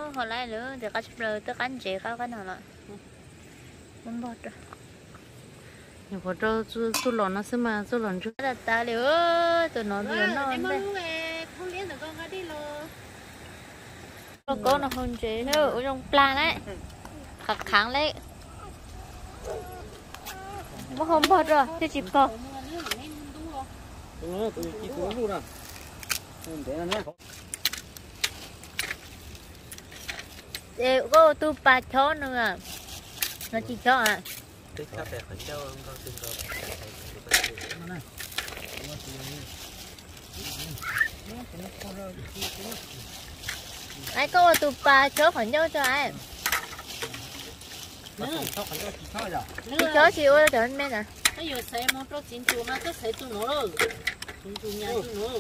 họ lại nữa để cá chép lơ tới cắn chế cá cái nào lại muốn bọt rồi nhiều có cho chú lòn nó xem mà chú lòn chú là ta liệu tụi nó liệu nó có nó hơn chế nữa ở trong plan đấy khắc kháng đấy mà không bọt rồi thì chỉ có để có tu ba chó nữa à nó chỉ chó à ai có tu ba chó khỏi nhau cho ai đi chó chịu rồi cho anh mẹ nè cái giờ xe mô tô chín chú mà tôi thấy chú nó rồi chú nhà chú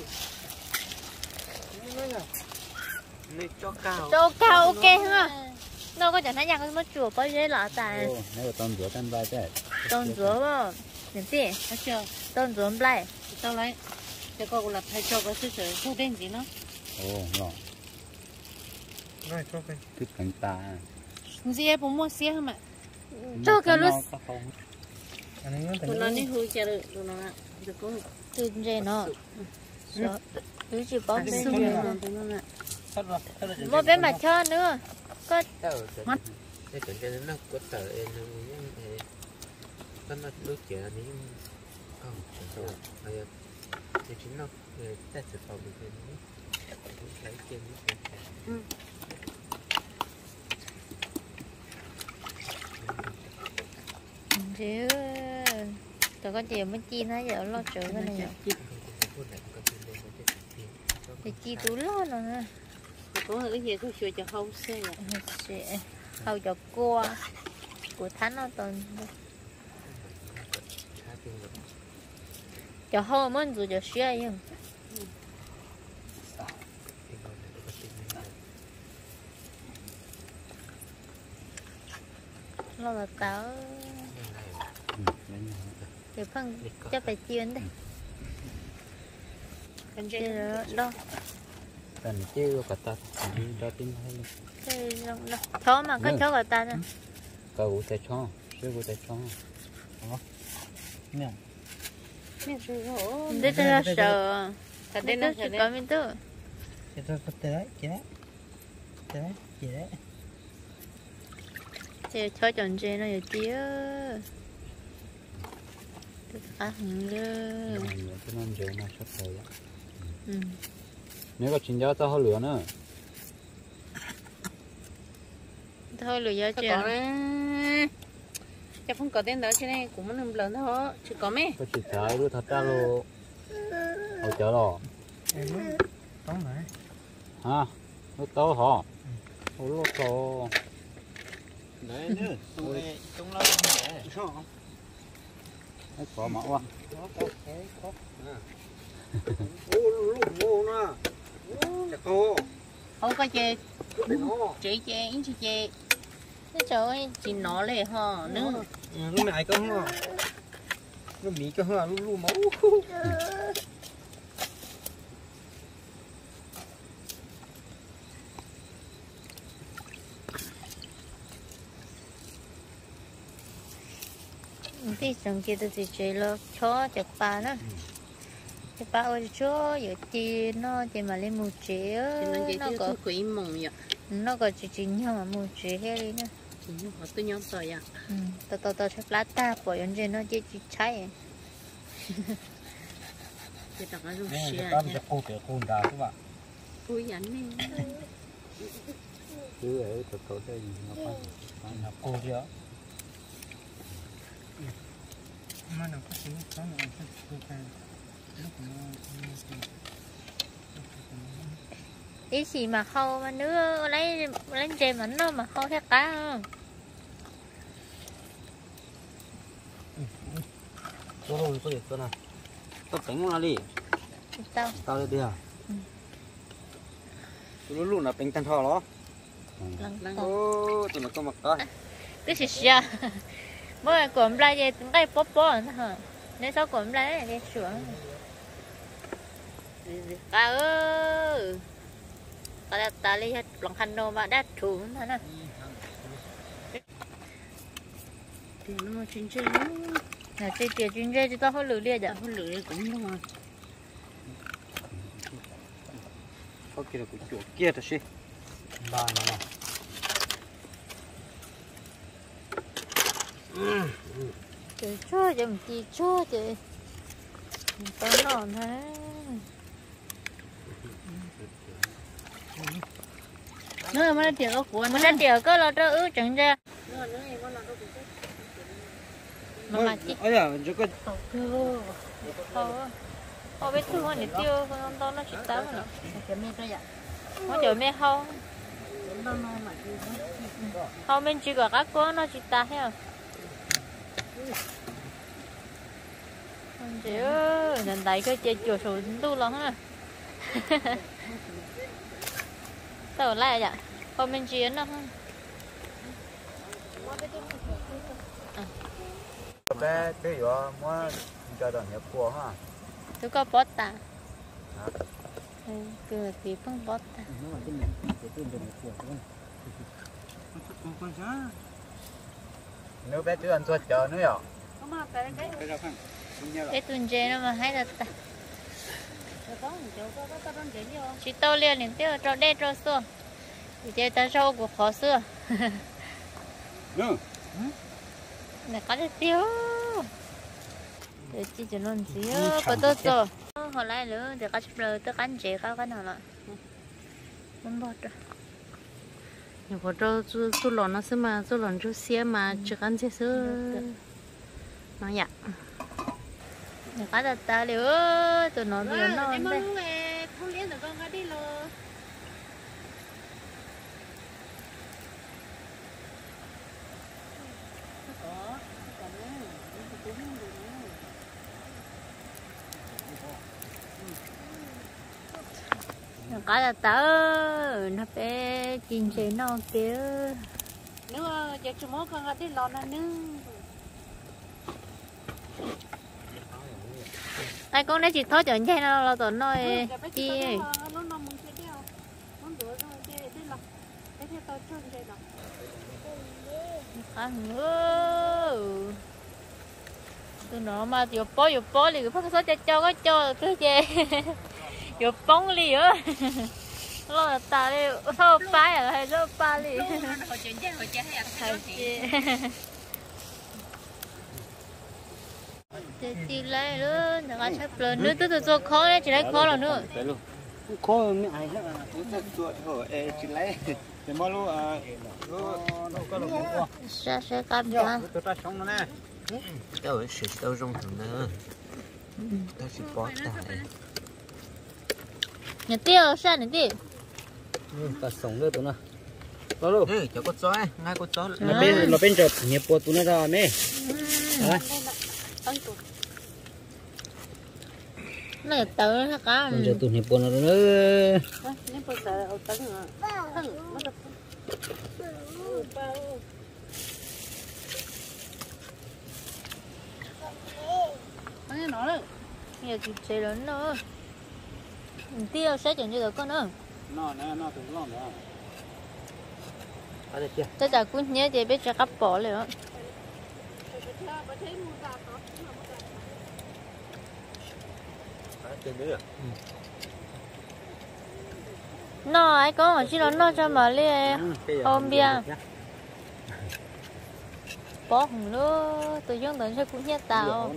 nó cho cao ok ha nó có chẳng thấy nhang nó chùa có dễ lạ tại nó là tôm rửa tan bay đấy tôm rửa mà nhìn gì tôm rửa lại tao lấy cái con là thay cho cái sự thu đen gì nó ồ ngon này cho cái thích cánh ta gì em cũng mua xe mà cho cái lúc tụi nó đi hôi chả được tụi nó được có từ trên nó cứ chỉ có bên một bên mặt cho nữa có mắt cái chuyện nó có tờ em nó đối chuyện này không rồi thì chính nó test thực phẩm được lấy tiền chứ tao có tiền mới chi nó giờ lo chữ cái này thì chi tú lo nữa có cái gì tôi sửa cho hậu xe hậu cho cua của thánh nó toàn cho hậu mình rồi cho xe nhưng lo là tao thì phân cho phải chiên đây anh chơi đó cần chiêu cả ta đi cho tin hay luôn chó mà có chó cả ta nữa cầu tay cho siêu cầu tay cho nè đây là sợ thật đây nó chỉ có mình tự cái đó có té đấy thì cho chọn chơi nó nhiều tía ăn nữa cho nên giờ mà sắp tới nếu có chuyện giao tao hơi lửa nữa thôi lửa cho chắc không có tên đó cho nên cũng muốn lớn thôi chỉ có mấy có chuyện trái luôn thật ra luôn hồi chợ rồi tóm lại hả nó to hả ôi lo to đấy nữa trong lâu này nó có máu quá ô lúc ngô nè cô không có chê chê ít chê cái trời chỉ nó lệ ho nữa lúc này có không lúc mì có không lúc máu thì xong kia tôi chơi lo chó chặt ba nữa chặt ba ơi chó giờ chi nó chỉ mà lên một chế nó có quỷ mộng vậy nó có chỉ nhau mà một chế hết đi nữa họ tôi nhóm rồi à tao chặt lá ta bỏ lên trên nó chỉ cháy thì tao có dùng nè xe tao sẽ cô kiểu cô đào các bạn ui ảnh đi chứ ấy tôi đây nó là cô chưa mà nó có tính có một cái lúc ý gì mà khâu mà nữa lấy trên mình nó mà khâu hết cá không tôi có được nào tao tính nó đi tao đi à tôi luôn là tính tăng thọ đó ô tụi nó có mặt coi cái gì sao mới cuộn lại vậy cái bóp hả nếu sao cuộn lại đi xuống cá ơi có đặt ta lấy hết lòng khăn nô mà đắt thủ nữa nè thì nó chín chơi nó là chơi tiền chuyên chơi cho tao hơi lử liệt à không lưỡi cũng đúng rồi có kia là của chuột kia thật xí ba nó chơi chua chứ gì chua chứ tao ngon thế nó mà tiền có của mình đã điều có là cho ứ chẳng ra nó em có là có mà chị ấy à chỗ cái họ biết thương hơn để tiêu con tao nó chỉ tao mà cái mẹ cái vậy nó chờ mẹ không nó mà không mình chỉ có các con nó chỉ ta hết chị ơi lần đấy cái chơi chuột số tu lắm ha tao lại vậy không mình chiến đâu bé bé vừa mua cho đòn nhập cua ha tôi có bót ta cứ tí không bót ta nếu bé chưa ăn suốt chờ nữa à cái tuần chơi nó mà hay là ta chỉ tao liền liền tiêu cho đê cho xưa thì ta rau của khó xưa này có được tiêu để chỉ cho nó gì có tốt rồi họ lại nữa để cá chép lời tôi cắn chế cái nào là muốn bớt rồi nhiều có cho tôi lon nó xem mà tôi lon cho xe mà chỉ ăn xe sữa mà dạ để cá đặt ta liều tụi nó liều nó đây không liên được con cái đi lo cá đặt ta nó bé chín chế nó kia nếu mà giờ chúng nó con cái đi lo nó nữa ai con đấy chỉ thôi chọn chơi nó là tụi nó chi ăn ngư tụi nó mà vừa bó thì phát số cho cái cho cái gì vừa bóng li nữa lo là ta đi sao phái à hay sao ba li thì lấy nữa đừng có chấp lên nữa từ từ khó đấy chỉ lấy khó là nữa khó mới ai hết à tôi chuột rồi chỉ lấy thì mà lu nó có được không sẽ cam cho tôi ta xong rồi nè tao sẽ tao rong thằng nữa tao sẽ bỏ tại nhà tiêu sao nhà tiêu ta sống được tụi nó đó luôn cháu có chó ngay có chó nó bên chợ nhập bộ tụi nó ra mẹ nó là tự nó có giờ tụi nhập bộ nó nữa nếu bây giờ ở tấn mà nó đấy nhiều chị chơi lớn nữa tiêu sẽ chuyển cho được con nữa nó tụi nó nữa ở đây chưa tất cả cũng nhớ chị biết cho cắp bỏเลยđó nó ai có mà chỉ là nó cho mà liền ôm bia bỏ hùng nữa tôi dân tận sẽ cũng nhét tàu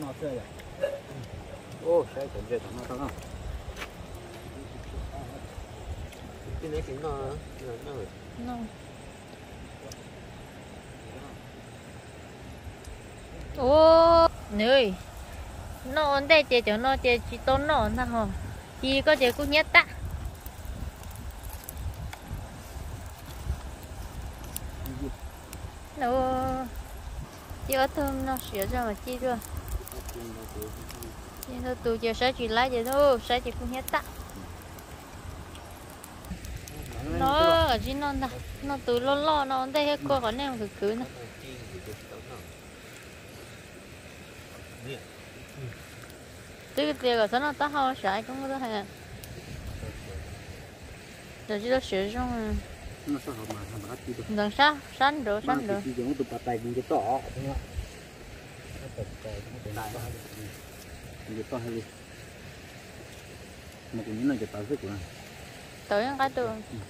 ô sẽ chuyển cho nó không cái này thì nó no ô người nó ổn đây chị cho nó chị chỉ tốn nó ổn thôi chị có chị cũng nhét ta nó chị có thơm nó sửa ra mà chi rồi chị nó tụi chị sẽ chỉ lấy vậy thôi sẽ chị cũng nhét ta nó ở trên nó từ lo nó đây hết cô còn em cứ nữa từ cái tiền của nó tao không xài cũng có hay giờ chỉ là sử dụng nó sao họ mà làm cái gì được đằng sau sẵn rồi mà sẵn rồi chỉ dùng tụi bà tay cũng cái tỏ đúng không cái đại cái to hay đi mà cũng như là cái tao rất là tới cái tôi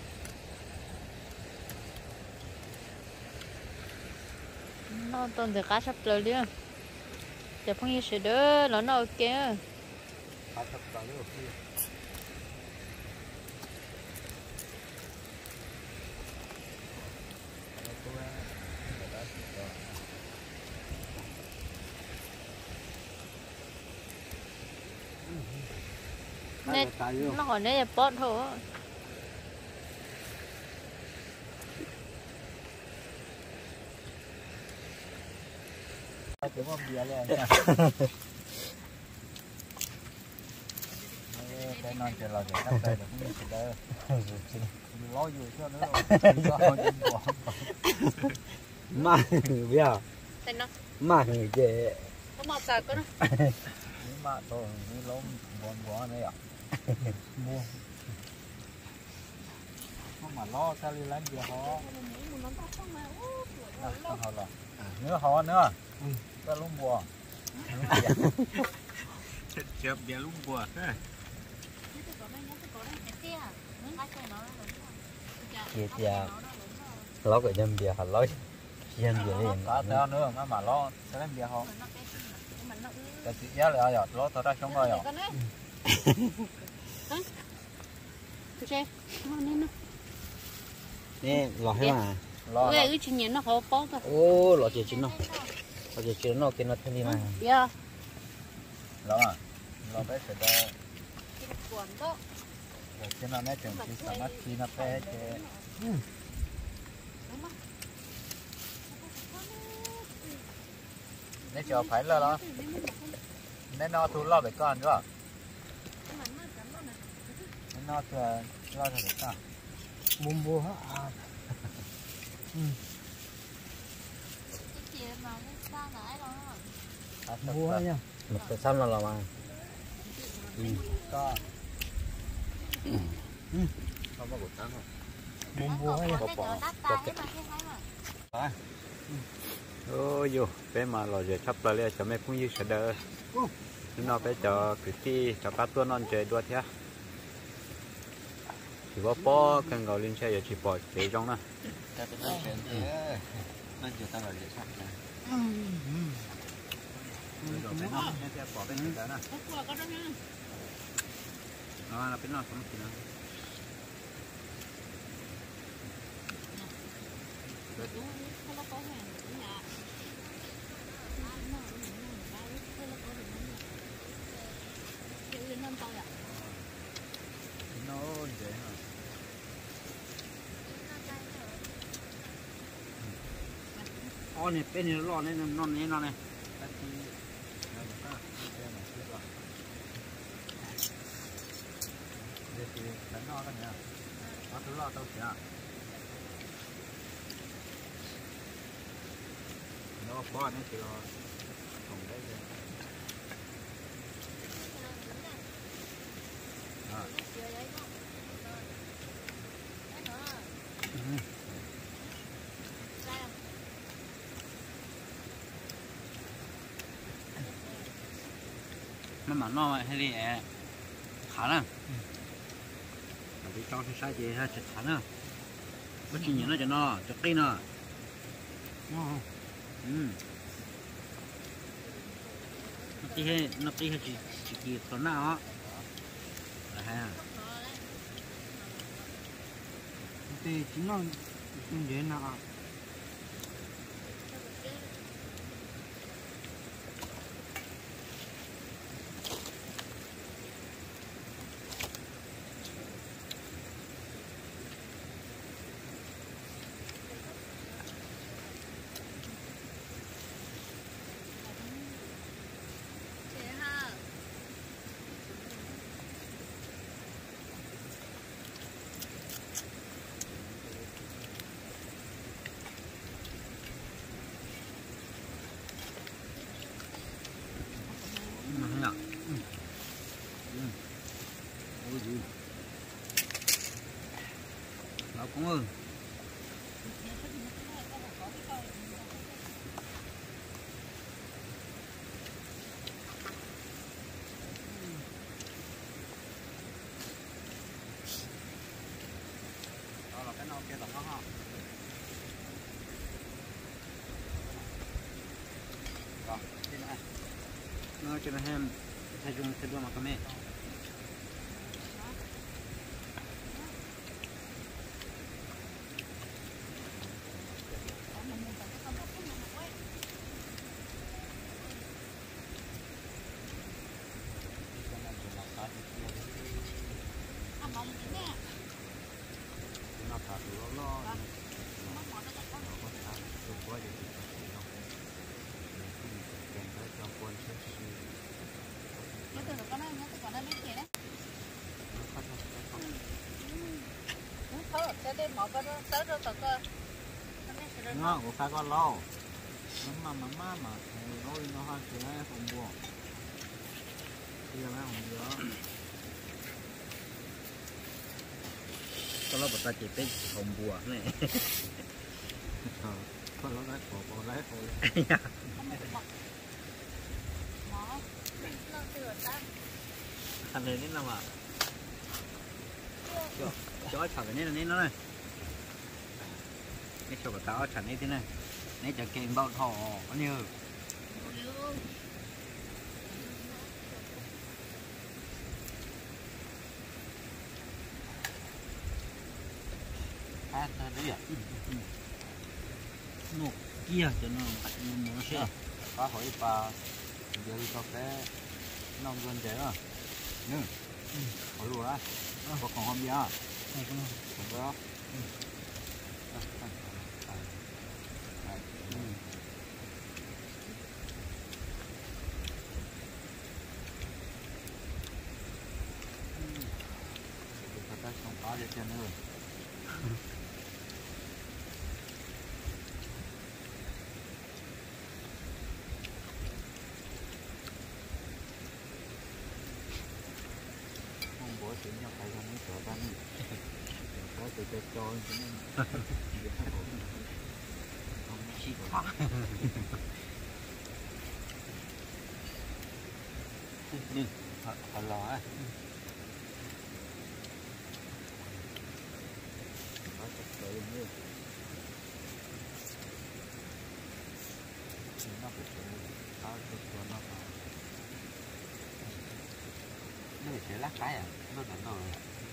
nó tồn từ cá sắp tới liền giờ phong như sẽ đỡ nó ok nên nó còn đây là bớt thôi cái mâm bia lên cái non chờ là để cắt đây là cũng sẽ đỡ lo dù cho nữa mà bây giờ mà người chế có màu sạc có đó mà tôi cái lốm bòn bò này à mua mà lo sao đi lấy gì họ nữa họ nữa cái lốm bò chẹp bia lốm bò kia kia lo cái đêm bia họ lo chiên bia liền có theo nữa mà lo sẽ làm bia họ cái gì giá lại rồi lo tao ra xong rồi nè lò hết mà lò cái chuyện nhện nó khó bó thôi ô lò chè chín nó lò chè chín nó cái nó thêm đi mà dạ lò à lò bé sẽ đo cái nó nét chừng cái sắm chi nó bé chè nét cho phải là đó nét nó thu lo về con nữa nét nó thừa lo về con bùm bùa hả mua nha một cái xăm là mà có không có bột trắng không bùm bùa nha bỏ ôi dù bé mà lò giờ sắp lại cho mấy cũng như sẽ đỡ nó bé cho cái chi cho cá tuôn non chơi đua thế chỉ có bỏ cần gạo lên xe giờ chỉ bỏ chế trong nè ta tự nhiên chuyện thế nên chúng ta là dễ sắp nè rồi cái nó sẽ bỏ cái gì đó nè là cái nó không kỹ năng nó dễ hả này bên này nó này non này non này để thì đánh nó cái này nó thứ lo đâu kìa nó bỏ nó thì còn đấy nó mà nó hay đi khá lắm đi cho cái sai gì ha chặt khá nữa bất kỳ những nó cho nó cho cây nó nó tí hay chỉ có nào là hay à thì chính nó như nào cho nó hem thay dùng thay mà cái mẹ nó của pha con lo mà nói nó hoa thì nó không buồn bây giờ nó không nhớ con lo bật ra chỉ biết không buồn này con lo lấy khổ thành này nên làm à cho chảo cái nên nó này cái chỗ của tao chảo này thế này này chả kèm bao thỏ có như đấy à nổ kia cho nó muốn xe có hỏi bà giờ đi cho cái nông dân trẻ à nữa hỏi luôn á có còn không gì à không có không có gì trên nữa chuyện nhau phải không sợ bắn có từ cho không chi của nhưng họ lo á có thật sự như nó phải sự có thật sự nó nó sẽ lát cái à nó đậm rồi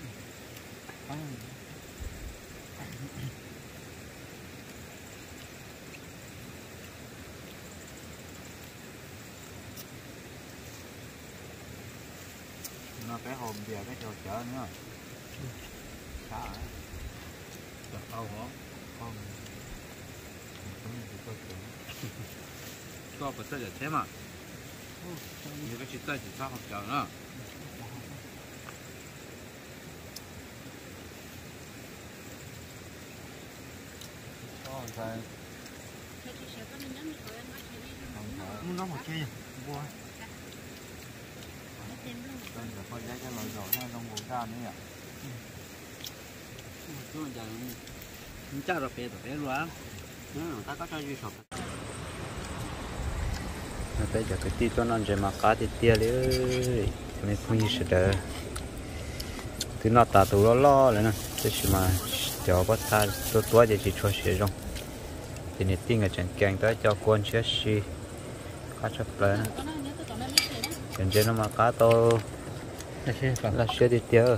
nó cái hồn về cái trò chợ nữa sao hả chợ đâu hả không có phải tới thế mà như cái chuyện tới thì sao không chợ nữa nó một chơi mua đây là coi giá cái loại rồi nó đông bù ra nữa nhỉ chúng mình giờ chắc là bé luôn á ta có cho duy sọp bây giờ cái tí cho nó chỉ mà cá thì tia đấy mình không gì sợ từ nó ta tụ lo lại nè thế mà cho bắt ta tôi chỉ cho sử dụng thì nhiệt tinh ở trên keng tới cho con chết xì cá chép lên trên nó mà cá to là xế đi tiêu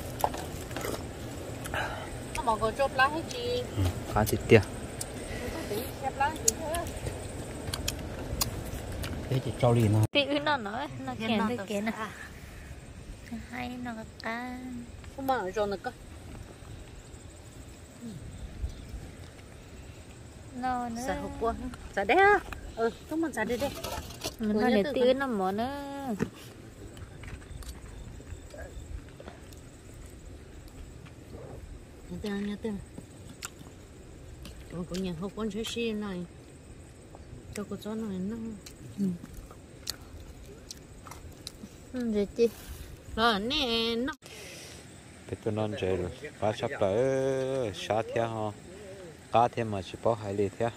cá thịt tiêu cái chỉ trâu lì nó tí nó nói nó kèn tới kèn nè hay nó cá không mà rồi nó có nó nữa sao hộp quá sao đấy á chúng mình sao đây đây mình phải để tí nó mỏ nữa nhớ tên còn có nhà hộp con chơi này cho cô cho này nó rồi chị rồi nè nó cái tôi non chơi rồi cá sắp tới sát theo ha cá thêm mà chỉ bỏ hai lít theo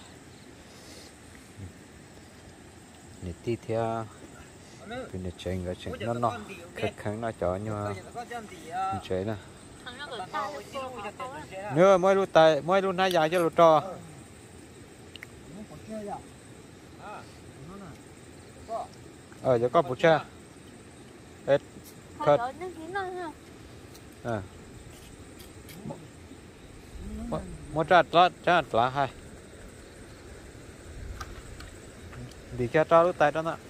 nè tí theo cái này chơi cái chuyện nó khắc kháng nó cho nhưng mà chơi nè nữa mỗi lúc nãy giờ cho lụt trò giờ có bút cha hết Thôi thật ở nước kín thôi ha. mua chặt lá hai đi kia cho lúc tay đó nè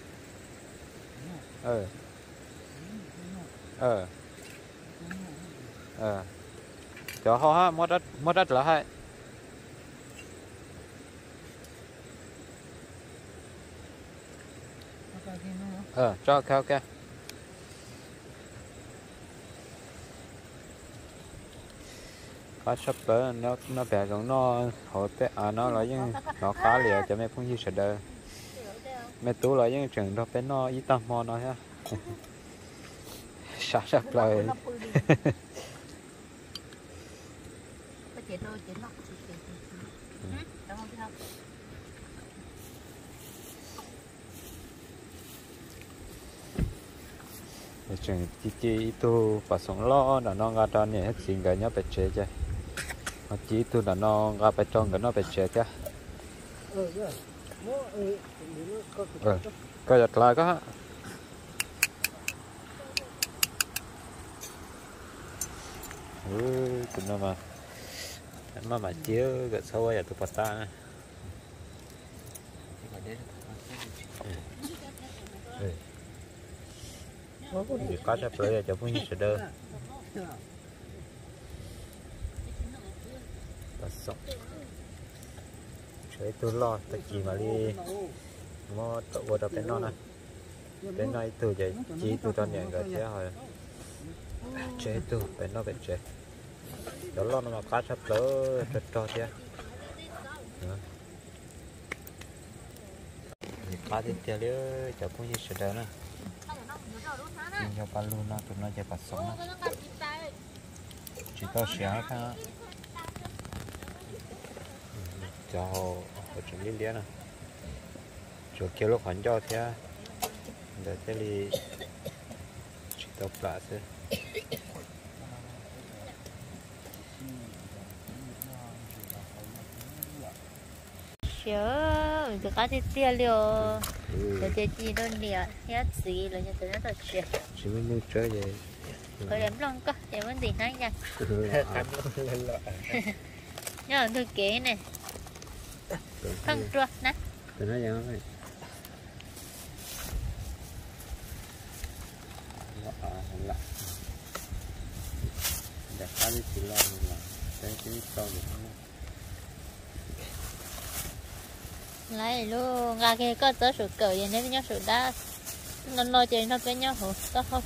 cho họ ha mua đất lá hai cho theo kia cá sắp tới nó bẻ giống nó hồi bé nó là những nó khá liền cho mấy phong như sẽ đỡ mấy tú là những trường đó bé nó ít tâm mò nó ha sát sắp lại trường chỉ tu và sống lo là nó ra cho này hết xin cái nhớ bị chế chứ chỉ tu là nó ra bị trong cái nó bị chế chứ coi giật lại có tụi nó mà chiếu cái sâu vậy tụi bắt ta thì có chấp lấy cho phun sẽ đỡ và sống chế tôi lo tôi chỉ mà đi mua tụ vào đó bên nó này bên này từ vậy chỉ tôi cho nhận cái chế rồi chế tôi bên nó bên chế đó lo nó mà cá chấp lỡ cho chứ cá thì tiêu nữa cho phun sẽ đỡ nữa cho ba luôn nó tụi nó chỉ bắt sống chỉ có xé thôi cho họ chuẩn bị liền nè cho kêu lúc hắn cho thế để thế thì chỉ tập lại thôi sure từ cá thì tiêu liều từ từ chỉ đơn địa hết gì rồi như từ nó thật chuyện chỉ mới nuôi chơi vậy rồi em lòng cơ em vẫn gì nói nha nhớ thư kỹ này thân chuột nè từ nó vậy thôi lạ để cá đi chỉ lo là cái to được lấy luôn ra kia có tới sự cờ vậy nên nhớ sự đá nó nói chuyện nó với nhau hổ tốt không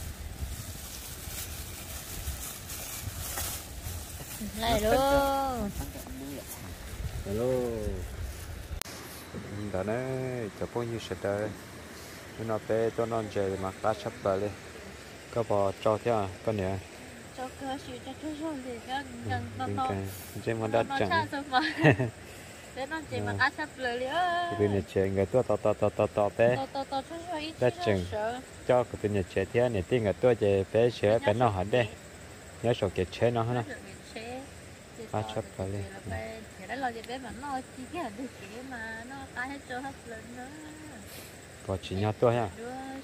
lấy luôn hello đó này cho bao nhiêu sẽ tới nó bé cho non chơi mà cá sắp tới đi có bò cho thế à con nhỉ cho cơ sự cho tôi rồi thì cho gần to trên mặt đất chẳng để nó chỉ mà cá sắp lười liễu cái này chơi người tua to bé đất chừng cho cái này chơi thế này tiếng người tua chơi bé chơi bé nó hẳn đây nhớ số cái chơi nó hả cá sắp tới đi thì đó là gì bé mà nó chỉ cái được chỉ mà nó cá hết cho hết lên nữa có chỉ nhau tua ha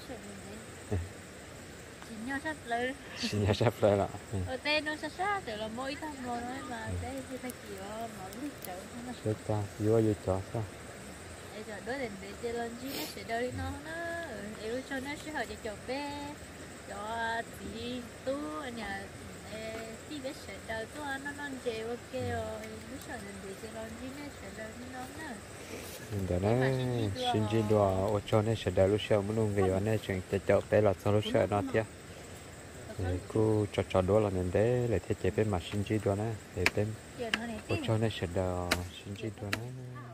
chỉ nhau sắp tới là ở đây nó sát từ là mỗi tháng một nói mà đây thì ta chỉ mở lít chậu nó sẽ ta vô cho sao bây giờ đối định để chơi lên chứ nó sẽ đợi nó yêu cho nó sẽ hỏi cho chậu bé cho tí tu nhà tí bé sẽ đợi tu nó non chơi ok rồi nó sẽ định để chơi lên chứ nó sẽ đợi nó nữa đó nó xin chỉ đùa ở cho nên sẽ đợi lúc sau muốn luôn cái này chuyện chậu bé là sau lúc sau nó tiếc cô cho đũa là nên để lại thiết chế bên mặt xin chỉ đùa nè để bên ở cho nên sẽ đợi xin chỉ đùa nè